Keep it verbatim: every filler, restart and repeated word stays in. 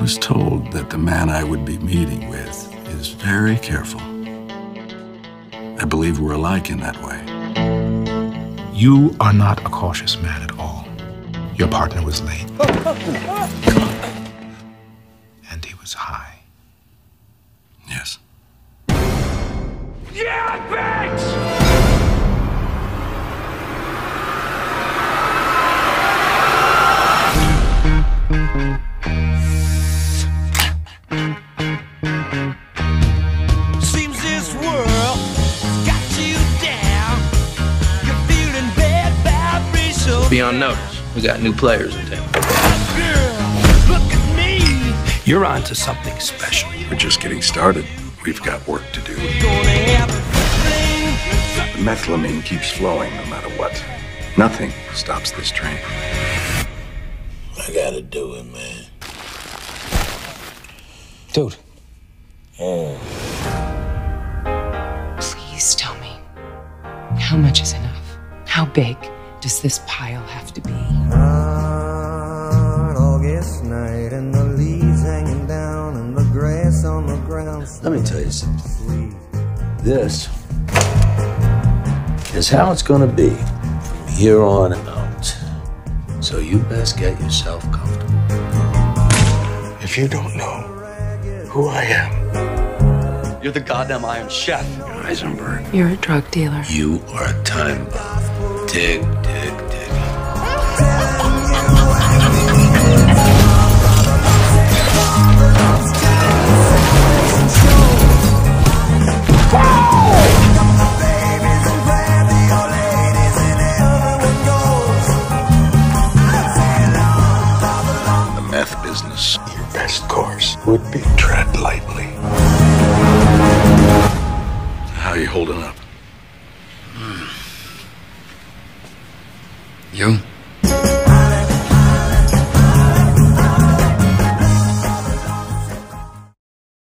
was told that the man I would be meeting with is very careful. I believe we're alike in that way. You are not a cautious man at all. Your partner was late. And he was high. Yes. Yeah, bitch! Seems this world got you down. You're feeling bad vibrations. Be on notice. We got new players in town. Girl, look at me. You're on to something special. We're just getting started. We've got work to do. Gonna have a fling. The methylamine keeps flowing no matter what. Nothing stops this train. I gotta do it, man. Dude. Oh. Please tell me, how much is enough? How big does this pile have to be? August night and the leaves hanging down and the grass on the ground. Let me tell you something. This is how it's gonna be from here on out. So you best get yourself comfortable. If you don't know who I am, You're the goddamn Iron Chef. Heisenberg, You're a drug dealer. You are a time bomb. Dig, dig, dig. the meth business, your best course would be tread lightly. How are you holding up? You?